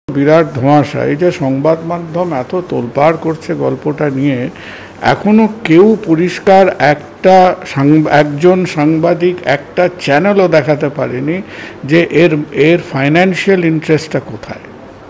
বিরাট ধোঁয়াশা। এই যে সংবাদ মাধ্যম এত তোলপাড় করছে গল্পটা নিয়ে, এখনো কেউ পরিষ্কার একজন সাংবাদিক একটা চ্যানেলও দেখাতে পারেনি যে এর ফাইন্যান্সিয়াল ইন্টারেস্টটা কোথায়।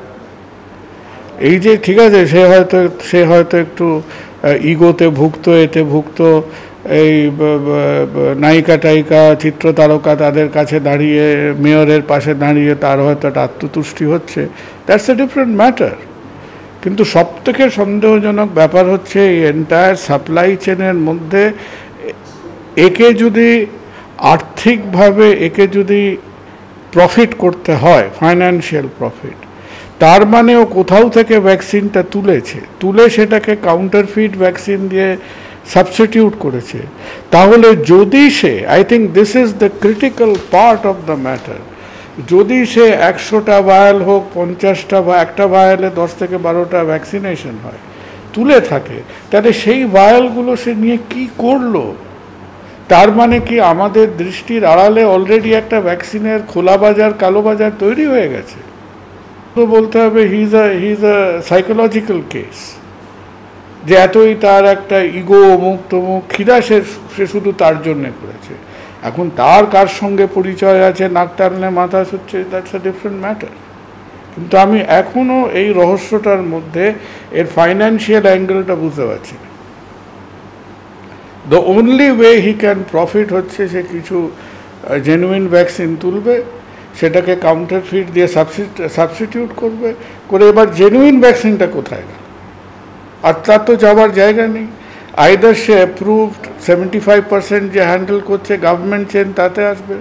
এই যে ঠিক আছে, সে হয়তো একটু ইগোতে ভুক্ত, এতে ভুক্ত, এই নায়িকা টায়িকা চিত্র তারকা তাদের কাছে দাঁড়িয়ে, মেয়রের পাশে দাঁড়িয়ে তার হয়তো একটা আত্মতুষ্টি হচ্ছে, দ্যাটস এ ডিফারেন্ট ম্যাটার। কিন্তু সবথেকে সন্দেহজনক ব্যাপার হচ্ছে এই এন্টায়ার সাপ্লাই চেনের মধ্যে একে যদি আর্থিকভাবে যদি প্রফিট করতে হয়, ফাইন্যান্সিয়াল প্রফিট, তার মানেও কোথাও থেকে ভ্যাকসিনটা তুলে সেটাকে কাউন্টারফিট ভ্যাকসিন দিয়ে সাবস্টিটিউট করেছে। তাহলে যদি সে, I think this is the critical part of the matter, যদি সে 100টা ভায়াল হোক, 50টা বা একটা ভায়ালে 10 থেকে 12টা ভ্যাকসিনেশন হয়, তুলে থাকে, তাহলে সেই ভায়ালগুলো সে নিয়ে কি করলো? তার মানে কি আমাদের দৃষ্টির আড়ালে অলরেডি একটা ভ্যাকসিনের খোলা বাজার, কালো বাজার তৈরি হয়ে গেছে? তো বলতে হবে he is a psychological case, যে এতই তার একটা ইগো, অমুক তমুক, খিদা সে শুধু তার জন্যে করেছে। এখন তার কার সঙ্গে পরিচয় আছে, নাক টানলে মাথা হচ্ছে, দ্যাটস আ ডিফারেন্ট ম্যাটার। কিন্তু আমি এখনও এই রহস্যটার মধ্যে এর ফাইন্যান্সিয়াল অ্যাঙ্গেলটা বুঝতে পারছি না। The only way he can profit হচ্ছে সে কিছু জেনুইন ভ্যাকসিন তুলবে, সেটাকে কাউন্টারফিট দিয়ে সাবস্টিটিউট করে এবার জেনুইন ভ্যাকসিনটা কোথায় গেল? আর তার তো যাওয়ার জায়গা নেই। আইদার সে অ্যাপ্রুভড 75% যে হ্যান্ডেল করছে গভর্নমেন্ট চেন, তাতে আসবে।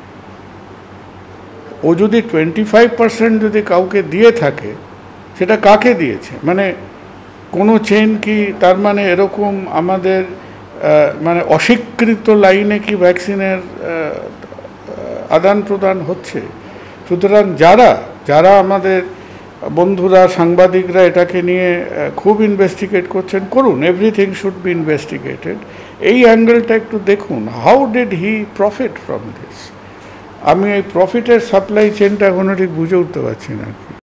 ও যদি 25% যদি কাউকে দিয়ে থাকে, সেটা কাকে দিয়েছে? মানে কোনো চেন কি তার মানে এরকম আমাদের মানে অস্বীকৃত লাইনে কি ভ্যাকসিনের আদান প্রদান হচ্ছে? সুতরাং যারা আমাদের বন্ধুরা, সাংবাদিকরা এটাকে নিয়ে খুব ইনভেস্টিগেট করছেন, করুন, এভরিথিং শুড বি ইনভেস্টিগেটেড। এই অ্যাঙ্গেলটা একটু দেখুন, how did he profit from this? আমি এই প্রফিটের সাপ্লাই চেনটা এখনো ঠিক বুঝে উঠতে পারছি না।